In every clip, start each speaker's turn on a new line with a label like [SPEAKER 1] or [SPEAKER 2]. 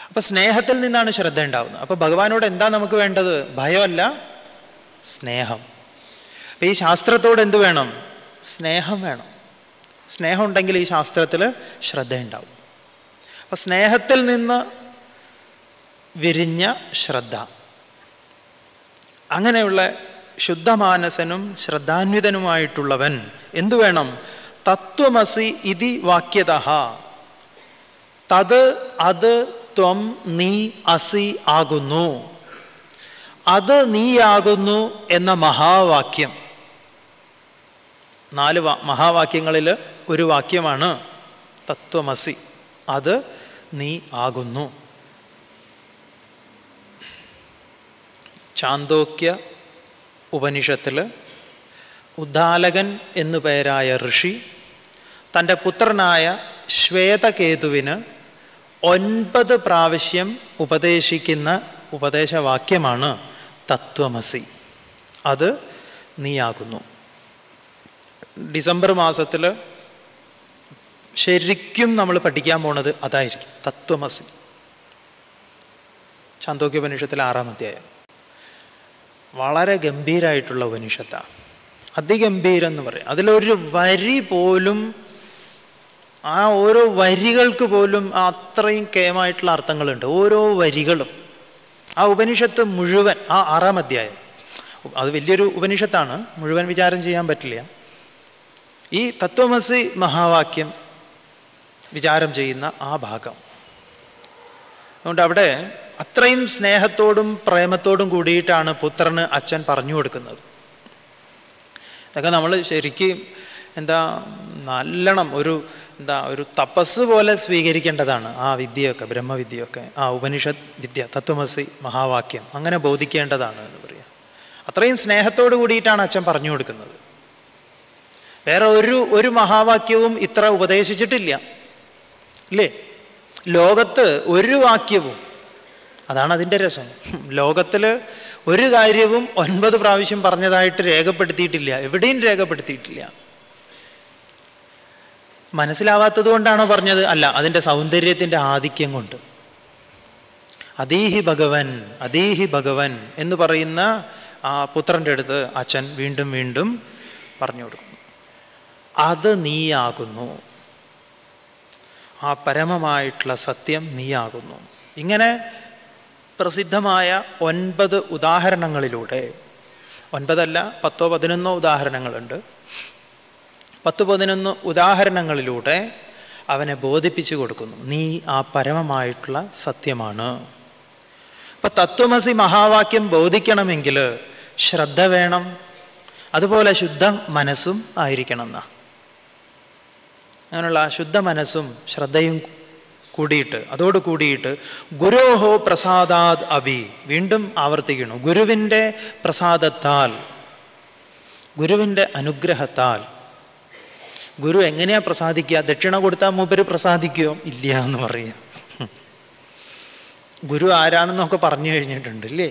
[SPEAKER 1] അപ്പൊ സ്നേഹത്തിൽ നിന്നാണ് ശ്രദ്ധ ഉണ്ടാവുന്നത്. അപ്പൊ ഭഗവാനോട് എന്താ നമുക്ക് വേണ്ടത്? ഭയമല്ല, സ്നേഹം. അപ്പൊ ഈ ശാസ്ത്രത്തോട് എന്ത് വേണം? സ്നേഹം വേണം. സ്നേഹം ഉണ്ടെങ്കിൽ ഈ ശാസ്ത്രത്തിൽ ശ്രദ്ധയുണ്ടാവും. അപ്പൊ സ്നേഹത്തിൽ നിന്ന് വിരിഞ്ഞ ശ്രദ്ധ, അങ്ങനെയുള്ള ശുദ്ധമാനസനും ശ്രദ്ധാന്വിതനുമായിട്ടുള്ളവൻ എന്തു വേണം? തത്വമസി ഇതി വാക്യതഃ തത് അത് ത്വം നീ അസി ആകുന്നു, അത് നീയാകുന്നു എന്ന മഹാവാക്യം. 4 മഹാവാക്യങ്ങളിൽ ഒരു വാക്യമാണ് തത്വമസി, അത് നീ ആകുന്നു. ചാന്തോക്യ ഉപനിഷത്തിൽ ഉദ്ദാലകൻ എന്നു പേരായ ഋഷി തൻ്റെ പുത്രനായ ശ്വേതകേതുവിന് 9 പ്രാവശ്യം ഉപദേശിക്കുന്ന ഉപദേശവാക്യമാണ് തത്വമസി, അത് നീയാകുന്നു. ഡിസംബർ മാസത്തിൽ ശരിക്കും നമ്മൾ പഠിക്കാൻ പോണത് അതായിരിക്കും, തത്വമസി. ചാന്തോക്യോപനിഷത്തിലെ 6-ാം അധ്യായം വളരെ ഗംഭീരമായിട്ടുള്ള ഉപനിഷത്താണ്. അതിഗംഭീരം എന്ന് പറയും. അതിലൊരു വരി പോലും, ആ ഓരോ വരികൾക്ക് പോലും അത്രയും കേമായിട്ടുള്ള അർത്ഥങ്ങളുണ്ട്. ഓരോ വരികളും ആ ഉപനിഷത്ത് മുഴുവൻ, ആ 6-ാം അധ്യായം, അത് വലിയൊരു ഉപനിഷത്താണ്, മുഴുവൻ വിചാരം ചെയ്യാൻ പറ്റില്ല. ഈ തത്വമസി മഹാവാക്യം വിചാരം ചെയ്യുന്ന ആ ഭാഗം, അതുകൊണ്ട് അവിടെ അത്രയും സ്നേഹത്തോടും പ്രേമത്തോടും കൂടിയിട്ടാണ് പുത്രന് അച്ഛൻ പറഞ്ഞു കൊടുക്കുന്നത്. ഇതൊക്കെ നമ്മൾ ശരിക്കും നല്ലോണം ഒരു തപസ് പോലെ സ്വീകരിക്കേണ്ടതാണ്. ആ വിദ്യയൊക്കെ, ബ്രഹ്മവിദ്യയൊക്കെ, ആ ഉപനിഷത്ത് വിദ്യ, തത്വമസി മഹാവാക്യം അങ്ങനെ ബോധിക്കേണ്ടതാണ് എന്ന് പറയാം. അത്രയും സ്നേഹത്തോടു കൂടിയിട്ടാണ് അച്ഛൻ പറഞ്ഞു കൊടുക്കുന്നത്. വേറെ ഒരു മഹാവാക്യവും ഇത്ര ഉപദേശിച്ചിട്ടില്ല, അല്ലേ? ലോകത്ത് ഒരു വാക്യവും, അതാണ് അതിൻ്റെ രസം, ലോകത്തിൽ ഒരു കാര്യവും 9 പ്രാവശ്യം പറഞ്ഞതായിട്ട് രേഖപ്പെടുത്തിയിട്ടില്ല, എവിടെയും രേഖപ്പെടുത്തിയിട്ടില്ല. മനസ്സിലാവാത്തത് കൊണ്ടാണോ പറഞ്ഞത്? അല്ല, അതിൻ്റെ സൗന്ദര്യത്തിൻ്റെ ആധിക്യം കൊണ്ട്. അതീഹി ഭഗവൻ, അതീഹി ഭഗവൻ എന്ന് പറയുന്ന ആ പുത്രൻ്റെ അടുത്ത് അച്ഛൻ വീണ്ടും വീണ്ടും പറഞ്ഞു കൊടുക്കുന്നു, അത് നീയാകുന്നു, ആ പരമമായിട്ടുള്ള സത്യം നീയാകുന്നു. ഇങ്ങനെ പ്രസിദ്ധമായ 9 ഉദാഹരണങ്ങളിലൂടെ, 9 അല്ല 10-11 ഉദാഹരണങ്ങളുണ്ട്, 10-11 ഉദാഹരണങ്ങളിലൂടെ അവനെ ബോധിപ്പിച്ചു കൊടുക്കുന്നു, നീ ആ പരമമായിട്ടുള്ള സത്യമാണ്. അപ്പൊ തത്വമസി മഹാവാക്യം ബോധിക്കണമെങ്കിൽ ശ്രദ്ധ വേണം, അതുപോലെ ശുദ്ധ മനസ്സും ആയിരിക്കണം എന്നാ. അങ്ങനെയുള്ള ശുദ്ധ മനസ്സും ശ്രദ്ധയും കൂടിയിട്ട്, അതോട് കൂടിയിട്ട് ഗുരോഹോ പ്രസാദാത് അഭി, വീണ്ടും ആവർത്തിക്കുന്നു, ഗുരുവിൻ്റെ പ്രസാദത്താൽ, ഗുരുവിൻ്റെ അനുഗ്രഹത്താൽ. ഗുരു എങ്ങനെയാ പ്രസാദിക്കുക? ദക്ഷിണ കൊടുത്താൽ മൂപ്പര് പ്രസാദിക്കുകയോ? ഇല്ല എന്ന് പറയാം. ഗുരു ആരാണെന്നൊക്കെ പറഞ്ഞു കഴിഞ്ഞിട്ടുണ്ട്, ഇല്ലേ?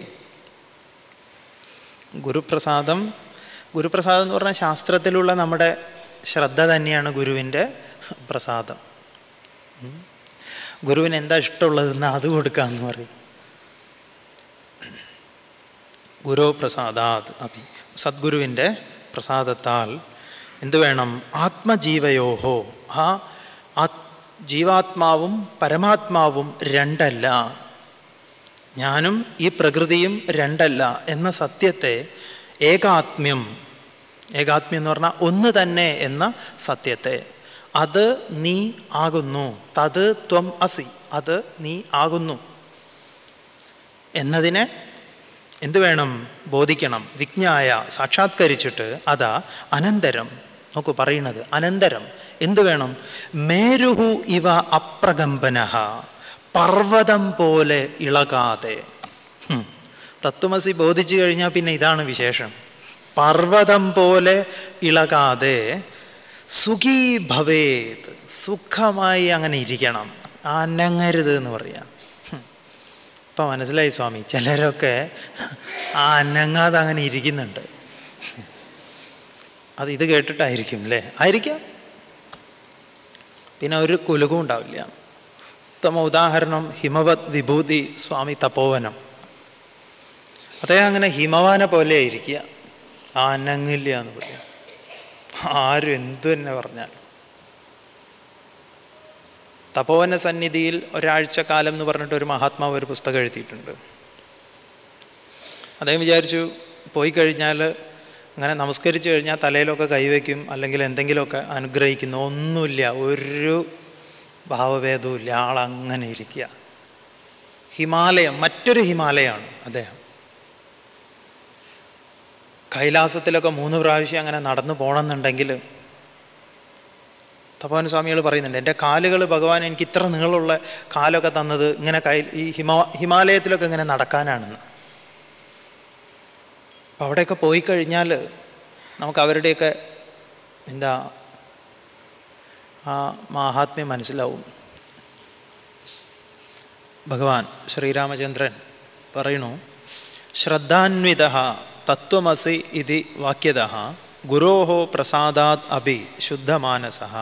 [SPEAKER 1] ഗുരുപ്രസാദം എന്ന് പറഞ്ഞാൽ ശാസ്ത്രത്തിലുള്ള നമ്മുടെ ശ്രദ്ധ തന്നെയാണ് ഗുരുവിൻ്റെ പ്രസാദം. ഗുരുവിന് എന്താ ഇഷ്ടമുള്ളതെന്ന് അത് കൊടുക്കാമെന്ന് പറയും. ഗുരു പ്രസാദാത് അഭി, സദ്ഗുരുവിൻ്റെ പ്രസാദത്താൽ എന്ത് വേണം? ആത്മജീവയോഹോ, ആ ജീവാത്മാവും പരമാത്മാവും രണ്ടല്ല, ഞാനും ഈ പ്രകൃതിയും രണ്ടല്ല എന്ന സത്യത്തെ, ഏകാത്മ്യം എന്ന് പറഞ്ഞാൽ ഒന്ന് തന്നെ എന്ന സത്യത്തെ, അത് നീ ആകുന്നു, തത് ത്വം അസി, അത് നീ ആകുന്നു എന്നതിനെ എന്ത് വേണം? ബോധിക്കണം. വിജ്ഞായ, സാക്ഷാത്കരിച്ചിട്ട്, അതാ അനന്തരം, നോക്കൂ പറയുന്നത് അനന്തരം എന്ത് വേണം? മേരുഹു ഇവ അപ്രകമ്പനഃ, പർവ്വതം പോലെ ഇളകാതെ. തത്വമസി ബോധിച്ചു കഴിഞ്ഞാൽ പിന്നെ ഇതാണ് വിശേഷം, പർവ്വതം പോലെ ഇളകാതെ, സുഖീ ഭവേത്, സുഖമായി അങ്ങനെ ഇരിക്കണം, അനങ്ങരുത് എന്ന് പറയാം. ഇപ്പം മനസ്സിലായി സ്വാമി, ചിലരൊക്കെ അനങ്ങാതെ അങ്ങനെ ഇരിക്കുന്നുണ്ട്. ഇത് കേട്ടിട്ടായിരിക്കും അല്ലേ? ആയിരിക്കാം. പിന്നെ ഒരു കുലുക്കും ഉണ്ടാവില്ല, ഉത്തമ ഉദാഹരണം ഹിമവത് വിഭൂതി സ്വാമി തപോവനം. അദ്ദേഹം അങ്ങനെ ഹിമവാനെ പോലെ ഇരിക്കുക, അനങ്ങില്ല എന്ന് പറയാം. ആരും എന്തു തന്നെ പറഞ്ഞാലും. തപോവന സന്നിധിയിൽ ഒരാഴ്ച കാലം എന്ന് പറഞ്ഞിട്ട് ഒരു മഹാത്മാവ് ഒരു പുസ്തകം എഴുതിയിട്ടുണ്ട്. അദ്ദേഹം വിചാരിച്ചു പോയി കഴിഞ്ഞാൽ അങ്ങനെ നമസ്കരിച്ചു കഴിഞ്ഞാൽ തലയിലൊക്കെ കൈവയ്ക്കും, അല്ലെങ്കിൽ എന്തെങ്കിലുമൊക്കെ അനുഗ്രഹിക്കുന്നു. ഒന്നുമില്ല, ഒരു ഭാവഭേദവും ഇല്ല. ആളങ്ങനെ ഇരിക്കുക. ഹിമാലയം, മറ്റൊരു ഹിമാലയമാണ് അദ്ദേഹം. കൈലാസത്തിലൊക്കെ 3 പ്രാവശ്യം അങ്ങനെ നടന്നു പോകണമെന്നുണ്ടെങ്കിൽ തപോവന സ്വാമികൾ പറയുന്നുണ്ട്, എൻ്റെ കാലുകൾ ഭഗവാൻ എനിക്ക് ഇത്ര നീളമുള്ള കാലൊക്കെ തന്നത് ഇങ്ങനെ ഈ ഹിമാലയത്തിലൊക്കെ ഇങ്ങനെ നടക്കാനാണെന്ന്. അപ്പം അവിടെയൊക്കെ പോയി കഴിഞ്ഞാൽ നമുക്ക് അവരുടെയൊക്കെ എന്താ ആ മാഹാത്മ്യം മനസ്സിലാവും. ഭഗവാൻ ശ്രീരാമചന്ദ്രൻ പറയണു, ശ്രദ്ധാന്വിതഃ തത്വമസി ഇതി വാക്യതഃ ഗുരോഃ പ്രസാദാത് അഭി ശുദ്ധമാനസഃ.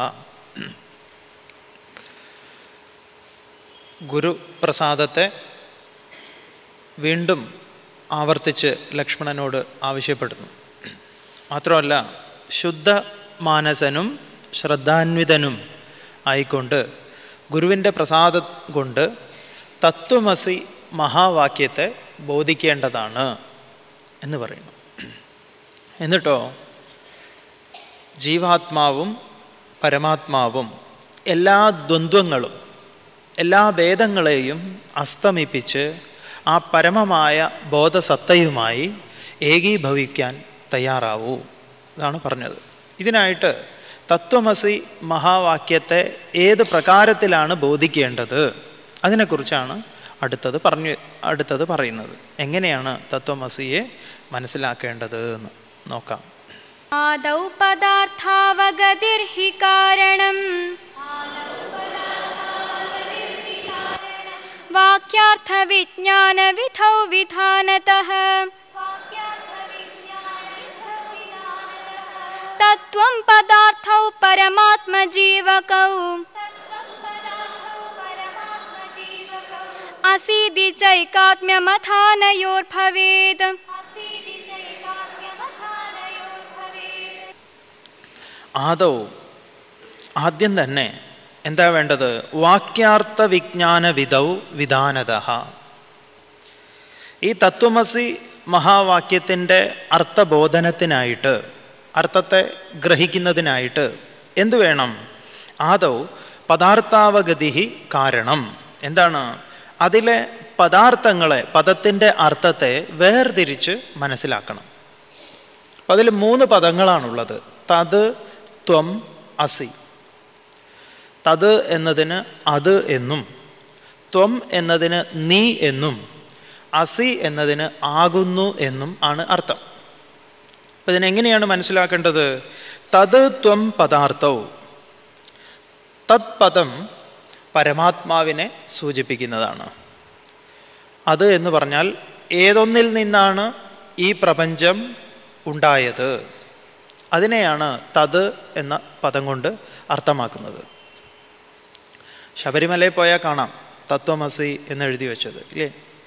[SPEAKER 1] ഗുരുപ്രസാദത്തെ വീണ്ടും ആവർത്തിച്ച് ലക്ഷ്മണനോട് ആവശ്യപ്പെടുന്നു. മാത്രമല്ല ശുദ്ധമാനസനും ശ്രദ്ധാന്വിതനും ആയിക്കൊണ്ട് ഗുരുവിൻ്റെ പ്രസാദം കൊണ്ട് തത്വമസി മഹാവാക്യത്തെ ബോധിക്കേണ്ടതാണ് എന്ന് പറയുന്നു. എന്നിട്ടോ ജീവാത്മാവും പരമാത്മാവും എല്ലാ ദ്വന്ദ്വങ്ങളും എല്ലാ ഭേദങ്ങളെയും അസ്തമിപ്പിച്ച് ആ പരമമായ ബോധസത്തയുമായി ഏകീഭവിക്കാൻ തയ്യാറാവൂ. ഇതാണ് പറഞ്ഞത്. ഇതിനായിട്ട് തത്വമസി മഹാവാക്യത്തെ ഏത് പ്രകാരത്തിലാണ് ബോധിക്കേണ്ടത് അതിനെക്കുറിച്ചാണ് അടുത്തത് പറയുന്നത്. എങ്ങനെയാണ് തത്വമസിയെ മനസ്സിലാക്കേണ്ടത് എന്ന് നോക്കാം.
[SPEAKER 2] ആദൗ പദാർത്ഥാവഗതിർഹി കാരണം വാക്യാർത്ഥ വിജ്ഞാന വിധൗ വിധാനതഃ തത്വം പദാർത്ഥൗ പരമാത്മജീവകൗ അസീതി ചൈകാത്മ്യമഥാനയോർഭവേത്.
[SPEAKER 1] ആദ്യം തന്നെ എന്താ വേണ്ടത്? വാക്യാർത്ഥ വിജ്ഞാന വിധൗ വിധാനതഃ. ഈ തത്വമസി മഹാവാക്യത്തിൻ്റെ അർത്ഥബോധനത്തിനായിട്ട്, അർത്ഥത്തെ ഗ്രഹിക്കുന്നതിനായിട്ട് എന്തു വേണം? ആദൗ പദാർത്ഥാവഗതി കാരണം. എന്താണ്? അതിലെ പദാർത്ഥങ്ങളെ, പദത്തിൻ്റെ അർത്ഥത്തെ വേർതിരിച്ച് മനസ്സിലാക്കണം. അപ്പം അതിൽ 3 പദങ്ങളാണുള്ളത്. തത്, ത്വം, അസി. തത് എന്നതിന് അത് എന്നും, ത്വം എന്നതിന് നീ എന്നും, അസി എന്നതിന് ആകുന്നു എന്നും ആണ് അർത്ഥം. അപ്പം ഇതിനെങ്ങനെയാണ് മനസ്സിലാക്കേണ്ടത്? തത് ത്വം പദാർത്ഥവും. തത് പദം പരമാത്മാവിനെ സൂചിപ്പിക്കുന്നതാണ്. അത് എന്ന് പറഞ്ഞാൽ ഏതൊന്നിൽ നിന്നാണ് ഈ പ്രപഞ്ചം ഉണ്ടായത്, അതിനെയാണ് തത് എന്ന പദം കൊണ്ട് അർത്ഥമാക്കുന്നത്. ശബരിമലയിൽ പോയാൽ കാണാം തത്വമസി എന്നെഴുതി വെച്ചത്, ഇല്ലേ?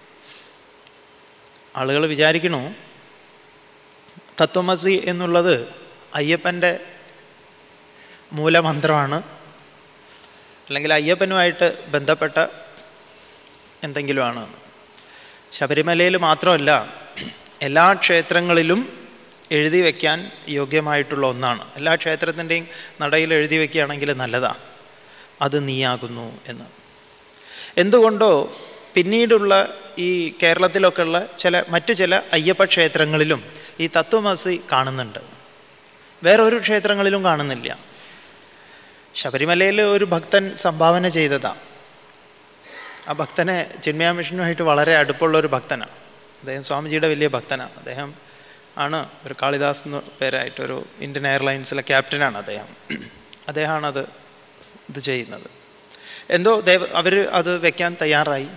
[SPEAKER 1] ആളുകൾ വിചാരിക്കണു തത്വമസി എന്നുള്ളത് അയ്യപ്പൻ്റെ മൂലമന്ത്രമാണ്, അല്ലെങ്കിൽ അയ്യപ്പനുമായിട്ട് ബന്ധപ്പെട്ട എന്തെങ്കിലുമാണ്. ശബരിമലയിൽ മാത്രമല്ല, എല്ലാ ക്ഷേത്രങ്ങളിലും എഴുതി വയ്ക്കാൻ യോഗ്യമായിട്ടുള്ള ഒന്നാണ്. എല്ലാ ക്ഷേത്രത്തിൻ്റെയും നടയിൽ എഴുതി വയ്ക്കുകയാണെങ്കിൽ നല്ലതാണ്, അത് നീയാകുന്നു എന്ന്. എന്തുകൊണ്ടോ പിന്നീടുള്ള ഈ കേരളത്തിലൊക്കെയുള്ള മറ്റു ചില അയ്യപ്പ ക്ഷേത്രങ്ങളിലും ഈ തത്വമസി കാണുന്നുണ്ട്, വേറൊരു ക്ഷേത്രങ്ങളിലും കാണുന്നില്ല. ശബരിമലയിൽ ഒരു ഭക്തൻ സംഭാവന ചെയ്തതാണ്. ആ ഭക്തനെ ചിന്മയ മിഷനുമായിട്ട് വളരെ അടുപ്പുള്ള ഒരു ഭക്തനാണ്. അദ്ദേഹം സ്വാമിജിയുടെ വലിയ ഭക്തനാണ്. അദ്ദേഹം ആണ് ഒരു കാളിദാസ് എന്ന പേരായിട്ടൊരു ഇന്ത്യൻ എയർലൈൻസിലെ ക്യാപ്റ്റനാണ് അദ്ദേഹം. അദ്ദേഹമാണ് ഇത് ചെയ്യുന്നത്. എന്തോ അവർ അത് വെക്കാൻ തയ്യാറായി.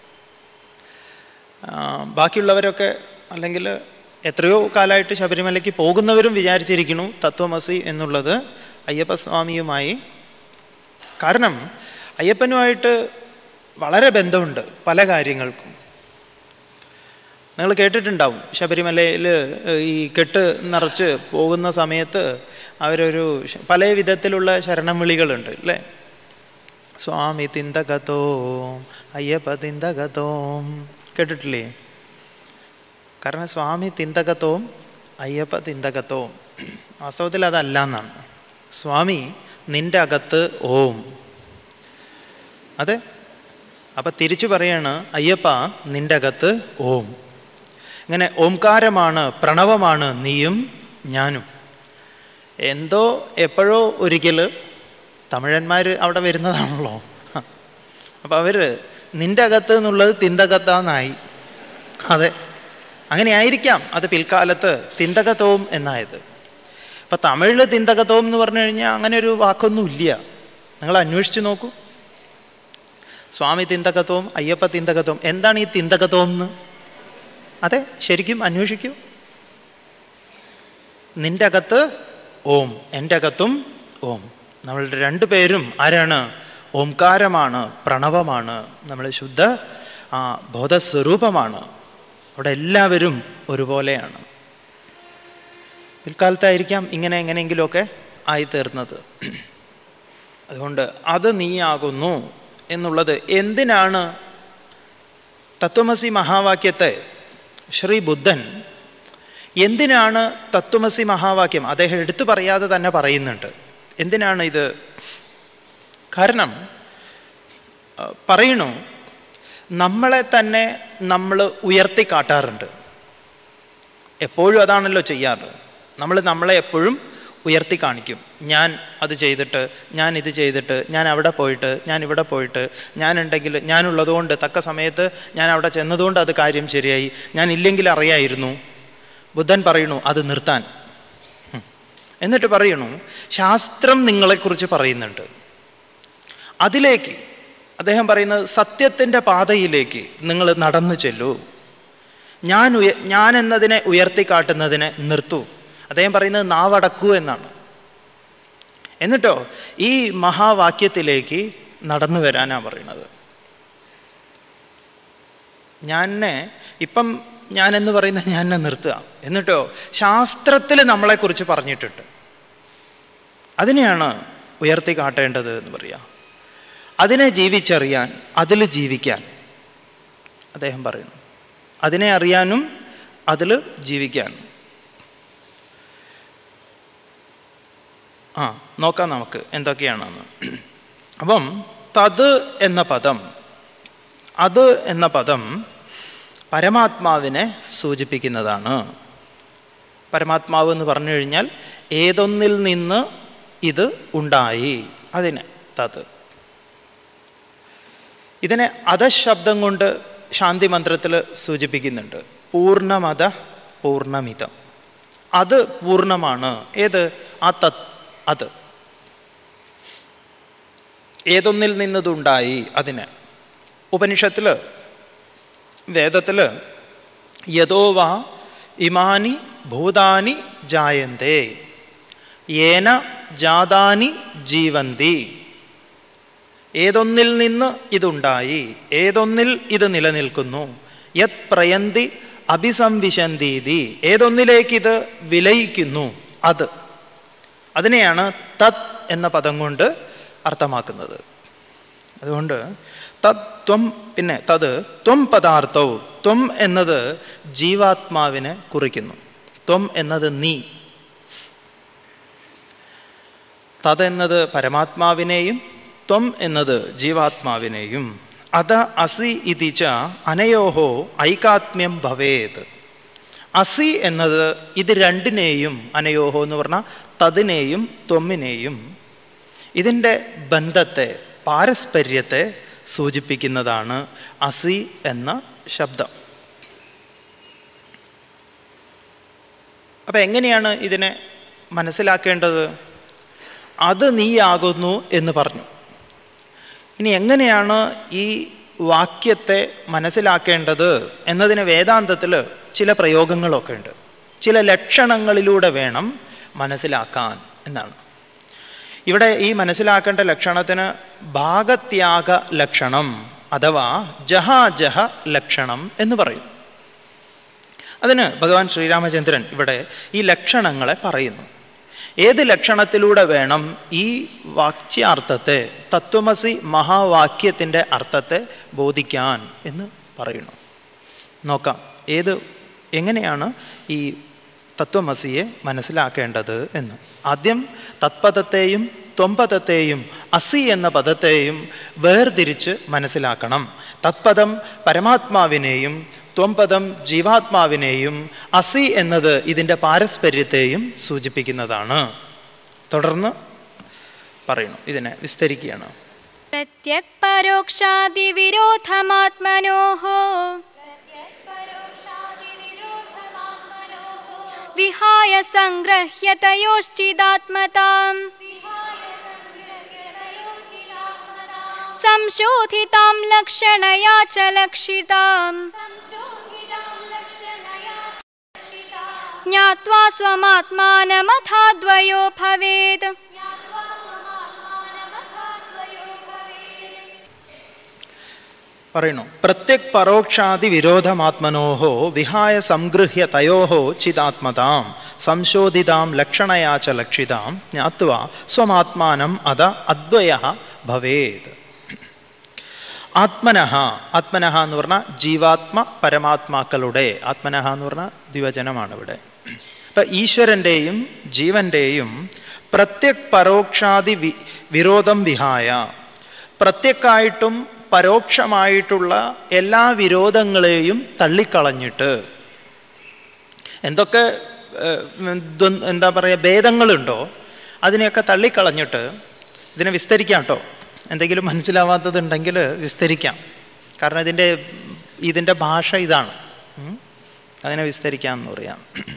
[SPEAKER 1] ബാക്കിയുള്ളവരൊക്കെ, അല്ലെങ്കിൽ എത്രയോ കാലമായിട്ട് ശബരിമലയ്ക്ക് പോകുന്നവരും വിചാരിച്ചിരിക്കുന്നു തത്വമസി എന്നുള്ളത് അയ്യപ്പസ്വാമിയുമായി. കാരണം അയ്യപ്പനുമായിട്ട് വളരെ ബന്ധമുണ്ട് പല കാര്യങ്ങൾക്കും. നിങ്ങൾ കേട്ടിട്ടുണ്ടാവും, ശബരിമലയിൽ ഈ കെട്ട് നിറച്ച് പോകുന്ന സമയത്ത് അവരൊരു പല വിധത്തിലുള്ള ശരണം വിളികളുണ്ട് അല്ലേ? സ്വാമി തിന്തകത്തോം, അയ്യപ്പ തിന്തകത്തോം, കേട്ടിട്ടില്ലേ? കാരണം സ്വാമി തിന്തകത്തോം, അയ്യപ്പ തിന്തകത്തോം, വാസ്തവത്തിൽ അതല്ല എന്നാണ്. സ്വാമി നിൻ്റെ അകത്ത് ഓം. അതെ, അപ്പം തിരിച്ചു പറയാണ് അയ്യപ്പ നിൻ്റെ അകത്ത് ഓം. ഇങ്ങനെ ഓംകാരമാണ്, പ്രണവമാണ് നീയും ഞാനും. എന്തോ എപ്പോഴോ ഒരിക്കൽ തമിഴന്മാർ അവിടെ വരുന്നതാണല്ലോ. അപ്പം അവർ നിൻ്റെ അകത്ത് എന്നുള്ളത് തിന്തകത്താന്നായി. അതെ, അങ്ങനെ ആയിരിക്കാം അത് പിൽക്കാലത്ത് തിന്തകത്തോം എന്നായത്. അപ്പം തമിഴിൽ തിന്തകത്തോം എന്ന് പറഞ്ഞു കഴിഞ്ഞാൽ അങ്ങനെ ഒരു വാക്കൊന്നും ഇല്ല. നിങ്ങൾ അന്വേഷിച്ച് നോക്കൂ. സ്വാമി തിന്തകത്തോം, അയ്യപ്പ തിന്തകത്തോം, എന്താണ് ഈ തിന്തകത്തോം എന്ന്? അതെ, ശരിക്കും അന്വേഷിക്കൂ. നിൻ്റെ അകത്ത് ഓം, എൻ്റെ അകത്തും ഓം. നമ്മളുടെ രണ്ടുപേരും ആരാണ്? ഓംകാരമാണ്, പ്രണവമാണ്, നമ്മൾ ശുദ്ധ ബോധസ്വരൂപമാണ്. അവിടെ എല്ലാവരും ഒരുപോലെയാണ്. പിൽക്കാലത്തായിരിക്കാം ഇങ്ങനെ എങ്ങനെയെങ്കിലുമൊക്കെ ആയിത്തീർന്നത്. അതുകൊണ്ട് അത് നീയാകുന്നു എന്നുള്ളത് എന്തിനാണ്? തത്വമസി മഹാവാക്യത്തെ ശ്രീ ബുദ്ധൻ എന്തിനാണ് തത്വമസി മഹാവാക്യം അദ്ദേഹം എടുത്തു പറയാതെ തന്നെ പറയുന്നുണ്ട്. എന്തിനാണ് ഇത്? കാരണം പറയണു, നമ്മളെ തന്നെ നമ്മൾ ഉയർത്തി കാട്ടാറുണ്ട്. എപ്പോഴും അതാണല്ലോ ചെയ്യാറ്. നമ്മളെ എപ്പോഴും ഉയർത്തി കാണിക്കും. ഞാൻ അത് ചെയ്തിട്ട്, ഞാൻ ഇത് ചെയ്തിട്ട്, ഞാൻ അവിടെ പോയിട്ട്, ഞാൻ ഇവിടെ പോയിട്ട്, ഞാനുണ്ടെങ്കിൽ, ഞാനുള്ളതുകൊണ്ട് തക്ക സമയത്ത് ഞാൻ അവിടെ ചെന്നതുകൊണ്ട് അത് കാര്യം ശരിയായി, ഞാൻ ഇല്ലെങ്കിൽ അറിയായിരുന്നു. ബുദ്ധൻ പറയണു അത് നിർത്താൻ. എന്നിട്ട് പറയണു ശാസ്ത്രം നിങ്ങളെക്കുറിച്ച് പറയുന്നുണ്ട്. അതിലേക്ക് അദ്ദേഹം പറയുന്നത് സത്യത്തിൻ്റെ പാതയിലേക്ക് നിങ്ങൾ നടന്നു ചെല്ലൂ. ഞാൻ എന്നതിനെ ഉയർത്തിക്കാട്ടുന്നതിനെ നിർത്തൂ. അദ്ദേഹം പറയുന്നത് നാവടക്കൂ എന്നാണ്. എന്നിട്ടോ ഈ മഹാവാക്യത്തിലേക്ക് നടന്നു വരാനാണ് പറയുന്നത്. ഞാൻ എന്ന് പറയുന്ന ഞാനെ നിർത്തുക. എന്നിട്ടോ ശാസ്ത്രത്തിൽ നമ്മളെക്കുറിച്ച് പറഞ്ഞിട്ടുണ്ട്, അതിനെയാണ് ഉയർത്തി കാട്ടേണ്ടത് എന്ന് പറയാം. അതിനെ ജീവിച്ചറിയാൻ, അതിൽ ജീവിക്കാൻ അദ്ദേഹം പറയുന്നു. അതിനെ അറിയാനും അതിൽ ജീവിക്കാനും. നോക്കാം നമുക്ക് എന്തൊക്കെയാണെന്ന്. അപ്പം തത് എന്ന പദം, അത് എന്ന പദം പരമാത്മാവിനെ സൂചിപ്പിക്കുന്നതാണ്. പരമാത്മാവ് എന്ന് പറഞ്ഞു കഴിഞ്ഞാൽ ഏതൊന്നിൽ നിന്ന് ഇത് ഉണ്ടായി, അതിനെ തത്. ഇതിനെ അധശബ്ദം കൊണ്ട് ശാന്തി മന്ത്രത്തിൽ സൂചിപ്പിക്കുന്നുണ്ട്. പൂർണ്ണമത പൂർണ്ണമിതം. അത് പൂർണ്ണമാണ്. ഏത്? ആ അത് ഏതൊന്നിൽ നിന്നതുണ്ടായി അതിനെ. ഉപനിഷത്തിൽ, വേദത്തിൽ യതോവ ഇമാനി ഭൂതാനി ജായന്തേ യേന ജാതാനി ജീവന്തി. ഏതൊന്നിൽ നിന്ന് ഇതുണ്ടായി, ഏതൊന്നിൽ ഇത് നിലനിൽക്കുന്നു. യത് പ്രയന്തി അഭിസംവിശന്തീതി. ഏതൊന്നിലേക്കിത് വിലയിക്കുന്നു, അതിനെയാണ് തത് എന്ന പദം കൊണ്ട് അർത്ഥമാക്കുന്നത്. അതുകൊണ്ട് തത്വം, പിന്നെ തത് ത്വം പദാർത്ഥവും. ത്വം എന്നത് ജീവാത്മാവിനെ കുറിക്കുന്നു. ത്വം എന്നത് നീ. തത് എന്നത് പരമാത്മാവിനെയും ത്വം എന്നത് ജീവാത്മാവിനെയും. അത അസി ഇതി ച അനയോഹോ ഐകാത്മ്യം ഭവേത്. അസി എന്നത് ഇത് രണ്ടിനെയും, അനയോഹോ എന്ന് പറഞ്ഞാൽ തതിനെയും ത്വമ്മിനെയും, ഇതിൻ്റെ ബന്ധത്തെ, പാരസ്പര്യത്തെ സൂചിപ്പിക്കുന്നതാണ് അസി എന്ന ശബ്ദം. അപ്പം എങ്ങനെയാണ് ഇതിനെ മനസ്സിലാക്കേണ്ടത്? അത് നീയാകുന്നു എന്ന് പറഞ്ഞു. ഇനി എങ്ങനെയാണ് ഈ വാക്യത്തെ മനസ്സിലാക്കേണ്ടത് എന്നതിന് വേദാന്തത്തിൽ ചില പ്രയോഗങ്ങളൊക്കെ ഉണ്ട്. ചില ലക്ഷണങ്ങളിലൂടെ വേണം മനസ്സിലാക്കാൻ എന്നാണ്. ഇവിടെ ഈ മനസ്സിലാക്കേണ്ട ലക്ഷണത്തിന് ഭാഗത്യാഗ ലക്ഷണം, അഥവാ ജഹാജഹ ലക്ഷണം എന്ന് പറയും. അതിന് ഭഗവാൻ ശ്രീരാമചന്ദ്രൻ ഇവിടെ ഈ ലക്ഷണങ്ങളെ പറയുന്നു. ഏത് ലക്ഷണത്തിലൂടെ വേണം ഈ വാക്യാർത്ഥത്തെ, തത്വമസി മഹാവാക്യത്തിൻ്റെ അർത്ഥത്തെ ബോധിക്കാൻ എന്ന് പറയുന്നു. നോക്കാം എങ്ങനെയാണ് ഈ തത്വമസിയെ മനസ്സിലാക്കേണ്ടത് എന്ന്. ആദ്യം തത്പദത്തെയും ത്വംപദത്തെയും അസി എന്ന പദത്തെയും വേർതിരിച്ച് മനസ്സിലാക്കണം. തത്പദം പരമാത്മാവിനെയും ത്വംപദം ജീവാത്മാവിനെയും അസി എന്നത് ഇതിൻ്റെ പാരസ്പര്യത്തെയും സൂചിപ്പിക്കുന്നതാണ്. തുടർന്ന് പറയുന്നു, ഇതിനെ വിസ്തരിക്കുകയാണ്.
[SPEAKER 2] പ്രത്യക് പരോക്ഷാദി വിരോധമാത്മനോഃ വിഹായ സംഗ്രഹ്യതയോശ്ചിദാത്മതാം സംശോധിതാം ലക്ഷണയാ ച ലക്ഷിതാം ജ്ഞാത്വാ സ്വമാത്മാനമഥാദ്വയോ ഭവേത്.
[SPEAKER 1] പറയുന്നു, പ്രത്യക് പരോക്ഷാദി വിരോധമാത്മനോഹോ വിഹായ സംഗൃഹ്യ തയോഹോ ചിദാത്മതാം സംശോധിതാം ലക്ഷണയാ ച ലക്ഷിതാം ജ്ഞാത്വാ സ്വമാത്മാനം അത അദ്വയഃ ഭവേത്. ആത്മനഃ എന്ന് പറഞ്ഞാൽ ജീവാത്മ പരമാത്മാക്കളുടെ, ആത്മനഃ എന്ന് പറഞ്ഞാൽ ദ്വിവചനമാണ് ഇവിടെ. ഇപ്പം ഈശ്വരൻ്റെയും ജീവൻ്റെയും പ്രത്യക് പരോക്ഷാദി വിരോധം വിഹായ, പ്രത്യക്കായിട്ടും പരോക്ഷമായിട്ടുള്ള എല്ലാ വിരോധങ്ങളെയും തള്ളിക്കളഞ്ഞിട്ട്, എന്തൊക്കെ എന്താ പറയുക ഭേദങ്ങളുണ്ടോ അതിനെയൊക്കെ തള്ളിക്കളഞ്ഞിട്ട്, ഇതിനെ വിസ്തരിക്കാം കേട്ടോ, എന്തെങ്കിലും മനസ്സിലാവാത്തതുണ്ടെങ്കിൽ വിസ്തരിക്കാം. കാരണം ഇതിൻ്റെ ഭാഷ ഇതാണ്, അതിനെ വിസ്തരിക്കാമെന്ന് പറയാം.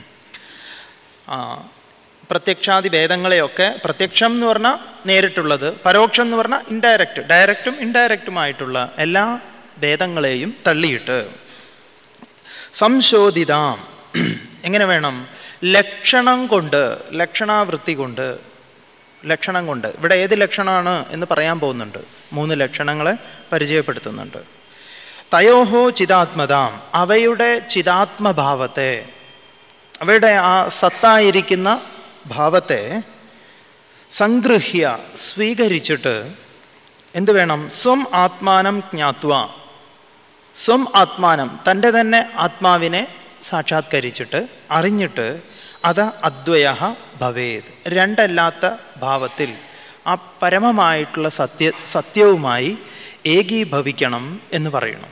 [SPEAKER 1] പ്രത്യക്ഷാദി ഭേദങ്ങളെയൊക്കെ, പ്രത്യക്ഷം എന്ന് പറഞ്ഞാൽ നേരിട്ടുള്ളത്, പരോക്ഷം എന്ന് പറഞ്ഞാൽ ഇൻഡയറക്റ്റ്, ഡയറക്റ്റും ഇൻഡയറക്റ്റുമായിട്ടുള്ള എല്ലാ ഭേദങ്ങളെയും തള്ളിയിട്ട് സംശോധിതാം, എങ്ങനെ വേണം? ലക്ഷണം കൊണ്ട്, ലക്ഷണാവൃത്തി കൊണ്ട്, ലക്ഷണം കൊണ്ട്. ഇവിടെ ഏത് ലക്ഷണമാണ് എന്ന് പറയാൻ പോകുന്നുണ്ട്. 3 ലക്ഷണങ്ങളെ പരിചയപ്പെടുത്തുന്നുണ്ട്. തയോഹോ ചിദാത്മതാം, അവയുടെ ചിദാത്മഭാവത്തെ, അവയുടെ ആ സത്തായിരിക്കുന്ന ഭാവത്തെ സംഗൃഹ്യ സ്വീകരിച്ചിട്ട് എന്ത് വേണം? സ്വം ആത്മാനം ജ്ഞാത്വ, സ്വം ആത്മാനം തൻ്റെ തന്നെ ആത്മാവിനെ സാക്ഷാത്കരിച്ചിട്ട് അറിഞ്ഞിട്ട് അത് അദ്വയഃ ഭവേത്, രണ്ടല്ലാത്ത ഭാവത്തിൽ ആ പരമമായിട്ടുള്ള സത്യവുമായി ഏകീഭവിക്കണം എന്ന് പറയുന്നു.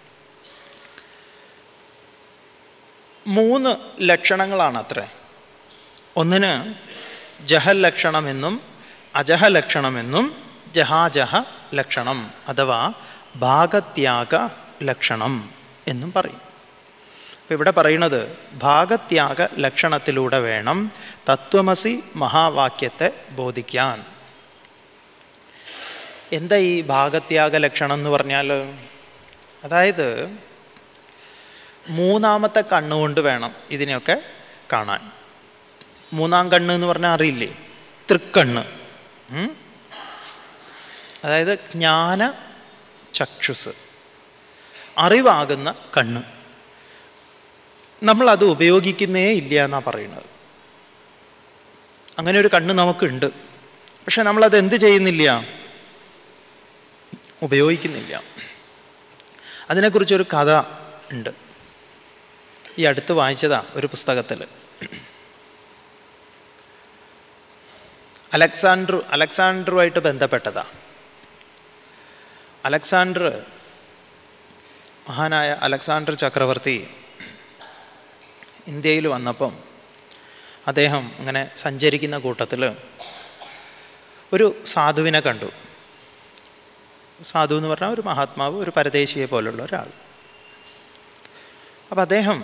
[SPEAKER 1] 3 ലക്ഷണങ്ങളാണ് അത്രേ. ഒന്നിന് ജഹൽ ലക്ഷണമെന്നും അജഹ ലക്ഷണമെന്നും ജഹാജഹ ലക്ഷണം അഥവാ ഭാഗത്യാഗ ലക്ഷണം എന്നും പറയും. അപ്പം ഇവിടെ പറയുന്നത് ഭാഗത്യാഗ ലക്ഷണത്തിലൂടെ വേണം തത്വമസി മഹാവാക്യത്തെ ബോധിക്കാൻ. എന്താ ഈ ഭാഗത്യാഗ ലക്ഷണം എന്ന് പറഞ്ഞാൽ? അതായത് 3ാമത്തെ കണ്ണുകൊണ്ട് വേണം ഇതിനെയൊക്കെ കാണാൻ. 3ാം കണ്ണ് എന്ന് പറഞ്ഞാൽ അറിയില്ലേ? തൃക്കണ്ണ്, അതായത് ജ്ഞാന ചക്ഷുസ്, അറിവാകുന്ന കണ്ണ്. നമ്മളത് ഉപയോഗിക്കുന്നേ ഇല്ല എന്നാണ് പറയുന്നത്. അങ്ങനെ ഒരു കണ്ണ് നമുക്കുണ്ട്, പക്ഷെ നമ്മളത് എന്ത് ചെയ്യുന്നില്ല? ഉപയോഗിക്കുന്നില്ല. അതിനെക്കുറിച്ചൊരു കഥ ഉണ്ട്, ഈ അടുത്ത് വായിച്ചതാ ഒരു പുസ്തകത്തിൽ. അലക്സാണ്ടറുമായിട്ട് ബന്ധപ്പെട്ടതാ. മഹാനായ അലക്സാണ്ടർ ചക്രവർത്തി ഇന്ത്യയിൽ വന്നപ്പം അദ്ദേഹം ഇങ്ങനെ സഞ്ചരിക്കുന്ന കൂട്ടത്തിൽ ഒരു സാധുവിനെ കണ്ടു. സാധു എന്ന് പറഞ്ഞാൽ ഒരു മഹാത്മാവ്, ഒരു പരദേശിയെ പോലുള്ള ഒരാൾ. അപ്പം അദ്ദേഹം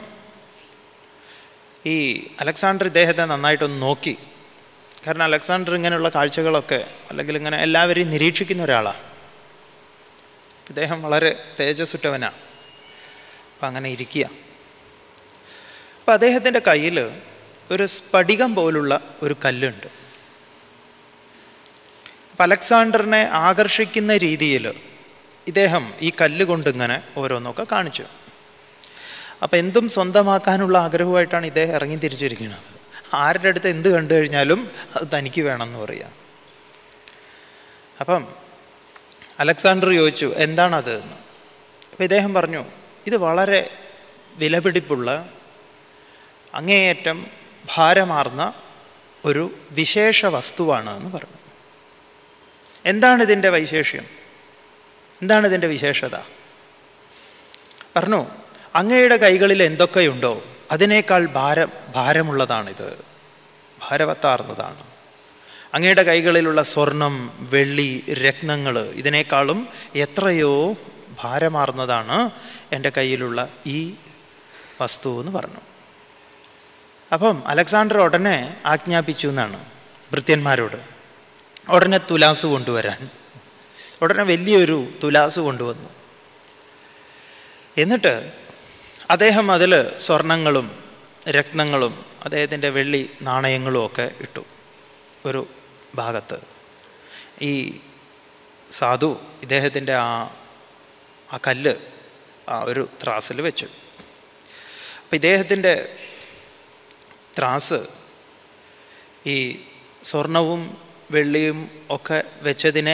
[SPEAKER 1] ഈ അലക്സാണ്ടർ ഇദ്ദേഹത്തെ നന്നായിട്ടൊന്ന് നോക്കി. കാരണം അലക്സാണ്ടർ ഇങ്ങനെയുള്ള കാഴ്ചകളൊക്കെ അല്ലെങ്കിൽ ഇങ്ങനെ എല്ലാവരെയും നിരീക്ഷിക്കുന്ന ഒരാളാണ്. ഇദ്ദേഹം വളരെ തേജസ്സുറ്റവനാണ്. അപ്പം അങ്ങനെ ഇരിക്കുക. അപ്പം അദ്ദേഹത്തിൻ്റെ കയ്യിൽ ഒരു സ്ഫടികം പോലുള്ള ഒരു കല്ലുണ്ട്. അപ്പം അലക്സാണ്ടറിനെ ആകർഷിക്കുന്ന രീതിയിൽ ഇദ്ദേഹം ഈ കല്ല് കൊണ്ടിങ്ങനെ ഓരോന്നൊക്കെ കാണിച്ചു. അപ്പം എന്തും സ്വന്തമാക്കാനുള്ള ആഗ്രഹമായിട്ടാണ് ഇദ്ദേഹം ഇറങ്ങി തിരിച്ചിരിക്കുന്നത്. ആരുടെ അടുത്ത് എന്ത് കണ്ടു കഴിഞ്ഞാലും അത് തനിക്ക് വേണമെന്ന് പറയാം. അപ്പം അലക്സാണ്ടർ ചോദിച്ചു എന്താണത് എന്ന്. അപ്പം ഇദ്ദേഹം പറഞ്ഞു ഇത് വളരെ വിലപിടിപ്പുള്ള അങ്ങേയറ്റം ഭാരമാർന്ന ഒരു വിശേഷ വസ്തുവാണ് എന്ന് പറഞ്ഞു. എന്താണ് ഇതിൻ്റെ വൈശേഷ്യം, എന്താണ് ഇതിൻ്റെ വിശേഷത? പറഞ്ഞു അങ്ങയുടെ കൈകളിൽ എന്തൊക്കെയുണ്ടോ അതിനേക്കാൾ ഭാരമുള്ളതാണിത്, ഭാരവത്താർന്നതാണ്. അങ്ങയുടെ കൈകളിലുള്ള സ്വർണം, വെള്ളി, രത്നങ്ങൾ ഇതിനേക്കാളും എത്രയോ ഭാരമാർന്നതാണ് എൻ്റെ കയ്യിലുള്ള ഈ വസ്തു എന്ന് പറഞ്ഞു. അപ്പം അലക്സാണ്ടർ ഉടനെ ആജ്ഞാപിച്ചു എന്നാണ് ഭൃത്യന്മാരോട്, ഉടനെ തുലാസ് കൊണ്ടുവരാൻ. ഉടനെ വലിയൊരു തുലാസ് കൊണ്ടുവന്നു. എന്നിട്ട് അദ്ദേഹം അതിൽ സ്വർണങ്ങളും രത്നങ്ങളും അദ്ദേഹത്തിൻ്റെ വെള്ളി നാണയങ്ങളും ഒക്കെ ഇട്ടു ഒരു ഭാഗത്ത്. ഈ സാധു ഇദ്ദേഹത്തിൻ്റെ ആ കല്ല് ആ ഒരു ത്രാസിൽ വെച്ചു. അപ്പം ഇദ്ദേഹത്തിൻ്റെ ത്രാസ് ഈ സ്വർണവും വെള്ളിയും ഒക്കെ വെച്ചതിനെ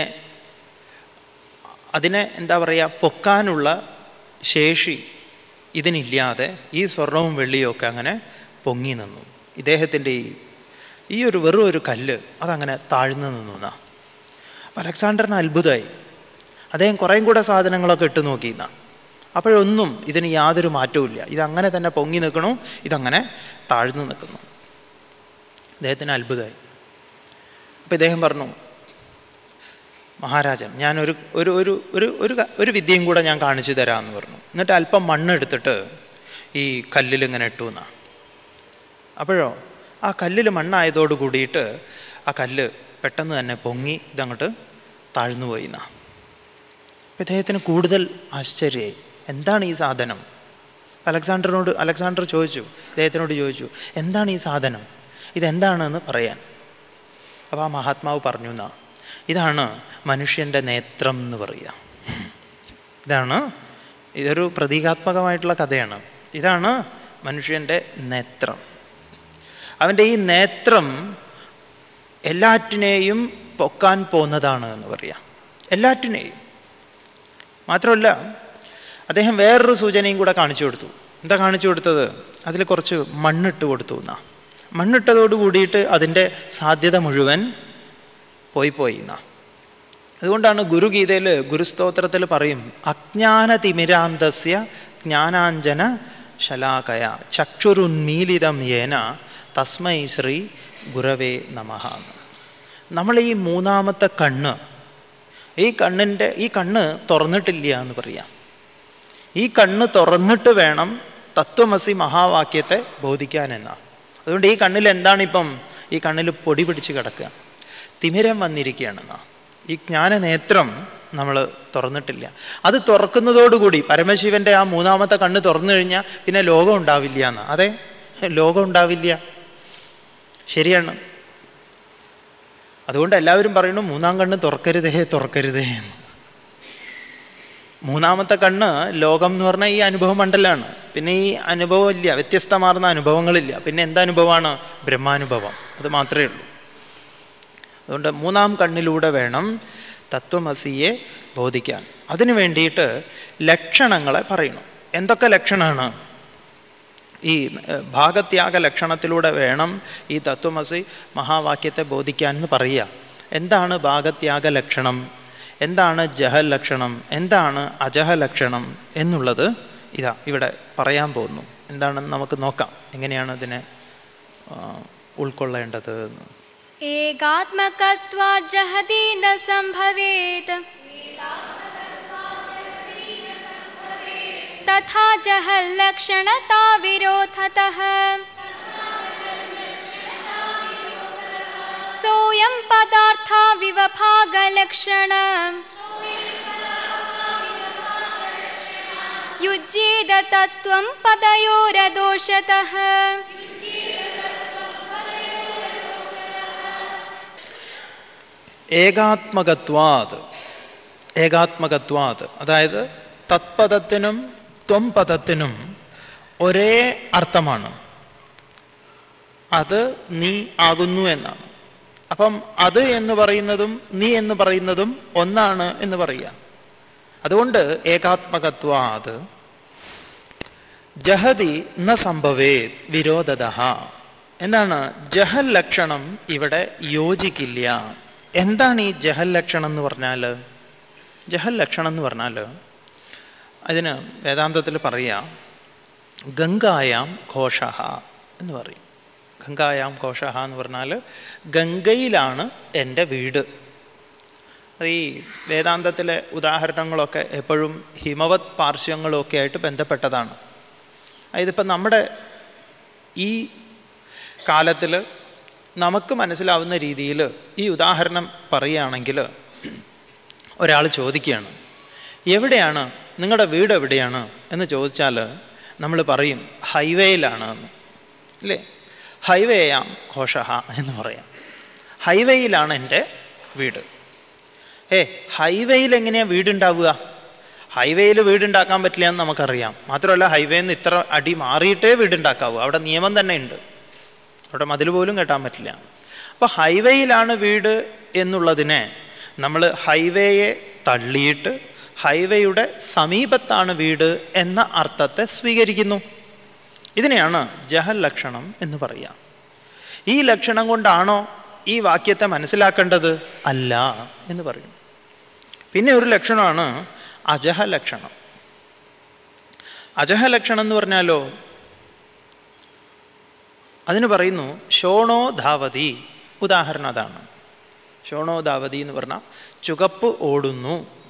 [SPEAKER 1] എന്താ പറയുക, പൊക്കാനുള്ള ശേഷി ഇതിനില്ലാതെ ഈ സ്വർണവും വെള്ളിയും ഒക്കെ അങ്ങനെ പൊങ്ങി നിന്നു. ഇദ്ദേഹത്തിൻ്റെ ഈ ഒരു വെറും ഒരു കല്ല് അതങ്ങനെ താഴ്ന്നു നിന്നു. അലക്സാണ്ടറിന് അത്ഭുതമായി. അദ്ദേഹം കുറേയും കൂടെ സാധനങ്ങളൊക്കെ ഇട്ട് നോക്കിയെന്നാ. അപ്പോഴൊന്നും ഇതിന് യാതൊരു മാറ്റവും ഇല്ല. ഇതങ്ങനെ തന്നെ പൊങ്ങി നിൽക്കണു, ഇതങ്ങനെ താഴ്ന്നു നിൽക്കുന്നു. അദ്ദേഹത്തിന് അത്ഭുതമായി. അപ്പം ഇദ്ദേഹം പറഞ്ഞു മഹാരാജൻ ഞാൻ ഒരു വിദ്യയും കൂടെ ഞാൻ കാണിച്ചു തരാമെന്ന് പറഞ്ഞു. എന്നിട്ട് അല്പം മണ്ണെടുത്തിട്ട് ഈ കല്ലിൽ ഇങ്ങനെ ഇട്ടു എന്നാ. അപ്പോഴോ ആ കല്ലിൽ മണ്ണായതോട് കൂടിയിട്ട് ആ കല്ല് പെട്ടെന്ന് തന്നെ പൊങ്ങി ഇതങ്ങോട്ട് താഴ്ന്നു പോയി എന്നാ. അപ്പം ഇദ്ദേഹത്തിന് കൂടുതൽ ആശ്ചര്യമായി. എന്താണ് ഈ സാധനം? അലക്സാണ്ടർ ഇദ്ദേഹത്തിനോട് ചോദിച്ചു എന്താണ് ഈ സാധനം, ഇതെന്താണെന്ന് പറയാൻ. അപ്പോൾ ആ മഹാത്മാവ് പറഞ്ഞു എന്നാ, ഇതാണ് മനുഷ്യൻ്റെ നേത്രം എന്ന് പറയുക. ഇതൊരു പ്രതീകാത്മകമായിട്ടുള്ള കഥയാണ്. ഇതാണ് മനുഷ്യൻ്റെ നേത്രം. അവൻ്റെ ഈ നേത്രം എല്ലാറ്റിനെയും പൊക്കാൻ പോകുന്നതാണ് എന്ന് പറയാം, എല്ലാറ്റിനെയും. മാത്രമല്ല അദ്ദേഹം വേറൊരു സൂചനയും കൂടെ കാണിച്ചു കൊടുത്തു. എന്താ കാണിച്ചു കൊടുത്തത്? അതിൽ കുറച്ച് മണ്ണിട്ട് കൊടുത്തു എന്നാ. മണ്ണിട്ടതോട് കൂടിയിട്ട് അതിൻ്റെ സാധ്യത മുഴുവൻ പോയി എന്നാ. അതുകൊണ്ടാണ് ഗുരുഗീതയിൽ ഗുരുസ്തോത്രത്തിൽ പറയും അജ്ഞാനതിമിരാന്തസ്യ ജ്ഞാനാഞ്ജന ശലാകയ ചക്ഷുരുന്മീലിതം യേന തസ്മൈ ശ്രീ ഗുരവേ നമഃ. നമ്മൾ ഈ മൂന്നാമത്തെ കണ്ണ്, ഈ കണ്ണ് തുറന്നിട്ടില്ല എന്ന് പറയാം. ഈ കണ്ണ് തുറന്നിട്ട് വേണം തത്വമസി മഹാവാക്യത്തെ ബോധിക്കാനെന്നാ. അതുകൊണ്ട് ഈ കണ്ണിൽ എന്താണിപ്പം? ഈ കണ്ണിൽ പൊടി പിടിച്ച് കിടക്കുക, തിമിരം വന്നിരിക്കുകയാണെന്നാ. ഈ ജ്ഞാനനേത്രം നമ്മൾ തുറന്നിട്ടില്ല. അത് തുറക്കുന്നതോടുകൂടി പരമശിവൻ്റെ ആ മൂന്നാമത്തെ കണ്ണ് തുറന്നു കഴിഞ്ഞാൽ പിന്നെ ലോകം ഉണ്ടാവില്ല എന്നാ. അതെ, ലോകം ഉണ്ടാവില്ല, ശരിയാണ്. അതുകൊണ്ട് എല്ലാവരും പറയുന്നു മൂന്നാം കണ്ണ് തുറക്കരുതേ എന്ന്. മൂന്നാമത്തെ കണ്ണ് ലോകം എന്ന് പറഞ്ഞാൽ ഈ അനുഭവ മണ്ഡലമാണ്. പിന്നെ ഈ അനുഭവം ഇല്ല, വ്യത്യസ്തമാർന്ന അനുഭവങ്ങളില്ല. പിന്നെ എന്താനുഭവമാണ്? ബ്രഹ്മാനുഭവം, അത് മാത്രമേ ഉള്ളൂ. അതുകൊണ്ട് മൂന്നാം കണ്ണിലൂടെ വേണം തത്വമസിയെ ബോധിക്കാൻ. അതിനു വേണ്ടിയിട്ട് ലക്ഷണങ്ങളെ പറയണം. എന്തൊക്കെ ലക്ഷണമാണ്? ഈ ഭാഗത്യാഗ ലക്ഷണത്തിലൂടെ വേണം ഈ തത്വമസി മഹാവാക്യത്തെ ബോധിക്കാൻ എന്ന് പറയുക. എന്താണ് ഭാഗത്യാഗ ലക്ഷണം, എന്താണ് ജഹൽ ലക്ഷണം, എന്താണ് അജഹ ലക്ഷണം എന്നുള്ളത് ഇവിടെ പറയാൻ പോകുന്നു. എന്താണെന്ന് നമുക്ക് നോക്കാം, എങ്ങനെയാണ് ഇതിനെ ഉൾക്കൊള്ളേണ്ടത് എന്ന്.
[SPEAKER 2] ഏകാത്മകത്വാ ജഹതി ന സംഭവേത് തഥാ ജഹൽ ലക്ഷണതാ വിരോധതഃ സോയം പദാർത്ഥാ വിവഭാഗലക്ഷണം യുജ്യേത തത്വം പദയോരദോഷതഃ.
[SPEAKER 1] ഏകാത്മകത്വാത്, ഏകാത്മകത്വാത്, അതായത് തത്പദത്തിനും ത്വം പദത്തിനും ഒരേ അർത്ഥമാണ്. അത് നീ ആകുന്നു എന്നാണ്. അപ്പം അത് എന്ന് പറയുന്നതും നീ എന്ന് പറയുന്നതും ഒന്നാണ് എന്ന് പറയാം. അതുകൊണ്ട് ഏകാത്മകത്വാത് ജഹതി ന സംഭവേ വിരോധതഃ എന്നാണ്. ജഹൽ ലക്ഷണം ഇവിടെ യോജിക്കില്ല. എന്താണ് ഈ ജഹൽ ലക്ഷണം എന്ന് പറഞ്ഞാൽ? ജഹൽ ലക്ഷണം എന്ന് പറഞ്ഞാൽ അതിന് വേദാന്തത്തിൽ പറയാം ഗംഗായാം ഘോഷഃ എന്ന് പറയും. ഗംഗായാം ഘോഷഃ എന്ന് പറഞ്ഞാൽ ഗംഗയിലാണ് എൻ്റെ വീട്. അത് ഈ വേദാന്തത്തിലെ ഉദാഹരണങ്ങളൊക്കെ എപ്പോഴും ഹിമവത് പാർശ്വങ്ങളൊക്കെ ആയിട്ട് ബന്ധപ്പെട്ടതാണ്. ഇതിപ്പം നമ്മുടെ ഈ കാലത്തിൽ നമുക്ക് മനസ്സിലാവുന്ന രീതിയിൽ ഈ ഉദാഹരണം പറയുകയാണെങ്കിൽ, ഒരാൾ ചോദിക്കുകയാണ് എവിടെയാണ് നിങ്ങളുടെ വീട് എവിടെയാണ് എന്ന് ചോദിച്ചാൽ നമ്മൾ പറയും ഹൈവേയിലാണ് എന്ന്, അല്ലേ? ഹൈവേയാം ഘോഷഃ എന്ന് പറയാം. ഹൈവേയിലാണ് എൻ്റെ വീട്. ഹൈവേയിൽ എങ്ങനെയാണ് വീടുണ്ടാവുക? ഹൈവേയിൽ വീടുണ്ടാക്കാൻ പറ്റില്ല എന്ന് നമുക്കറിയാം. മാത്രമല്ല ഹൈവേയിൽ നിന്ന് ഇത്ര അടി മാറിയിട്ടേ വീടുണ്ടാക്കാവൂ. അവിടെ നിയമം തന്നെ ഉണ്ട്. അവിടെ മതിൽ പോലും കെട്ടാൻ പറ്റില്ല. അപ്പോൾ ഹൈവേയിലാണ് വീട് എന്നുള്ളതിനെ നമ്മൾ ഹൈവേയെ തള്ളിയിട്ട് ഹൈവേയുടെ സമീപത്താണ് വീട് എന്ന അർത്ഥത്തെ സ്വീകരിക്കുന്നു. ഇതിനെയാണ് ജഹൽ ലക്ഷണം എന്ന് പറയുക. ഈ ലക്ഷണം കൊണ്ടാണോ ഈ വാക്യത്തെ മനസ്സിലാക്കേണ്ടത്? അല്ല എന്ന് പറയും. പിന്നെ ഒരു ലക്ഷണമാണ് അജഹലക്ഷണം. അജഹലക്ഷണം എന്ന് പറഞ്ഞാലോ, അതിന് പറയുന്നു ശോണോ ധാവതി. ഉദാഹരണം അതാണ്. ശോണോ ധാവതി എന്ന് പറഞ്ഞാൽ ചുവപ്പ് ഓടുന്നു